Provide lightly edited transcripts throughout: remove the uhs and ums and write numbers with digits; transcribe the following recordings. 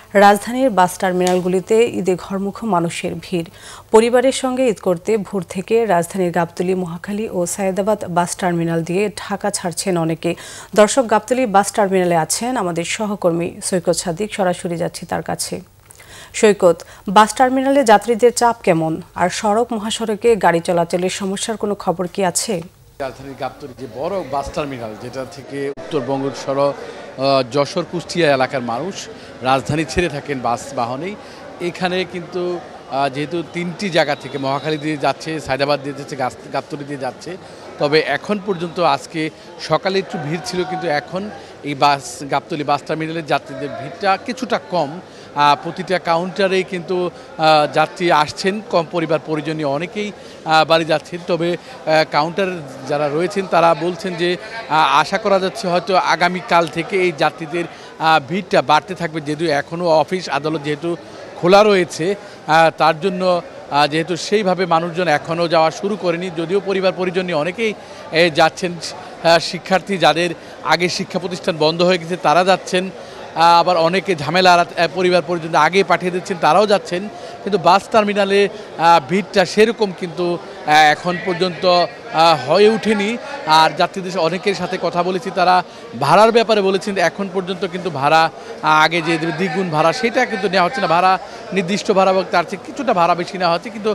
রাজধানীর বাস টার্মিনালগুলিতে ঈদে ঘরমুখ মানুষের ভিড়। পরিবারের সঙ্গে ঈদ করতে ভোর থেকে রাজধানীর গাবতলী, মহাখালী ও সায়েদাবাদ বাস টার্মিনাল দিয়ে ঢাকা ছাড়ছেন অনেকে। দর্শক, গাবতলী বাস টার্মিনালে আছেন আমাদের সহকর্মী সৈকত সাদিক। সরাসরি যাচ্ছি তার কাছে। সৈকত, বাস টার্মিনালে যাত্রীদের চাপ কেমন, আর সড়ক মহাসড়কে গাড়ি চলাচলের সমস্যার কোনো খবর কি আছে? রাজধানীর গাবতলী যে বড় বাস টার্মিনাল, যেটা থেকে উত্তরবঙ্গ সড়ক যশোর কুষ্টিয়া এলাকার মানুষ রাজধানী ছেড়ে থাকেন বাস বাহনেই। এখানে কিন্তু যেহেতু তিনটি জায়গা থেকে মহাখালী দিয়ে যাচ্ছে, সায়দাবাদ দিয়ে যাচ্ছে, গাবতলী দিয়ে যাচ্ছে, তবে এখন পর্যন্ত আজকে সকালে একটু ভিড় ছিল, কিন্তু এখন এই গাবতলী বাস টার্মিনালের যাত্রীদের ভিড়টা কিছুটা কম। প্রতিটা কাউন্টারেই কিন্তু যাত্রী আসছেন, কম পরিবার পরিজনীয় অনেকেই বাড়ি যাচ্ছেন। তবে কাউন্টার যারা রয়েছেন তারা বলছেন যে আশা করা যাচ্ছে হয়তো আগামীকাল থেকে এই যাত্রীদের ভিড়টা বাড়তে থাকবে, যেহেতু এখনও অফিস আদালত যেহেতু খোলা রয়েছে, তার জন্য যেহেতু সেইভাবে মানুষজন এখনও যাওয়া শুরু করেনি, যদিও পরিবার পরিজনীয় অনেকেই যাচ্ছেন। শিক্ষার্থী যাদের আগে শিক্ষা প্রতিষ্ঠান বন্ধ হয়ে গেছে তারা যাচ্ছেন, আবার অনেকে ঝামেলা পরিবার পর্যন্ত আগে পাঠিয়ে দিচ্ছেন, তারাও যাচ্ছেন। কিন্তু বাস টার্মিনালে ভিড়টা সেরকম কিন্তু এখন পর্যন্ত হয়ে ওঠেনি। আর যাত্রীদের অনেকের সাথে কথা বলেছি, তারা ভাড়ার ব্যাপারে বলেছেন এখন পর্যন্ত কিন্তু ভাড়া আগে যে দ্বিগুণ ভাড়া সেটা কিন্তু নেওয়া হচ্ছে না। ভাড়া নির্দিষ্ট ভাড়া এবং তার চেয়ে কিছুটা ভাড়া বেশি নেওয়া হচ্ছে, কিন্তু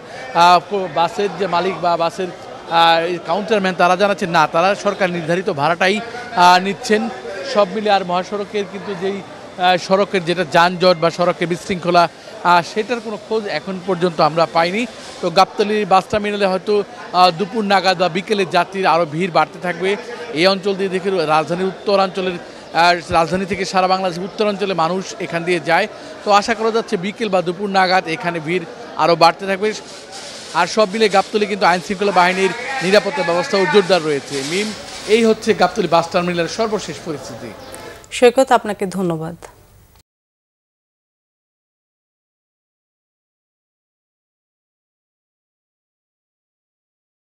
বাসের যে মালিক বা বাসের কাউন্টারম্যান তারা জানাচ্ছেন না, তারা সরকার নির্ধারিত ভাড়াটাই নিচ্ছেন। সব মিলে আর মহাসড়কের কিন্তু যেই সড়কের যেটা যানজট বা সড়কের বিশৃঙ্খলা, সেটার কোনো খোঁজ এখন পর্যন্ত আমরা পাইনি। তো গাবতলীর বাস টার্মিনালে হয়তো দুপুর নাগাদ বা বিকেলের যাত্রীর আরও ভিড় বাড়তে থাকবে। এই অঞ্চল দিয়ে দেখে রাজধানীর উত্তরাঞ্চলের, রাজধানী থেকে সারা বাংলাদেশের উত্তরাঞ্চলে মানুষ এখান দিয়ে যায়। তো আশা করা যাচ্ছে বিকেল বা দুপুর নাগাদ এখানে ভিড় আরও বাড়তে থাকবে। আর সব মিলে গাবতলী কিন্তু আইনশৃঙ্খলা বাহিনীর নিরাপত্তা ব্যবস্থা জোরদার রয়েছে। এই হচ্ছে গাবতলী বাস টার্মিনালের সর্বশেষ পরিস্থিতি। সৈকত, আপনাকে ধন্যবাদ।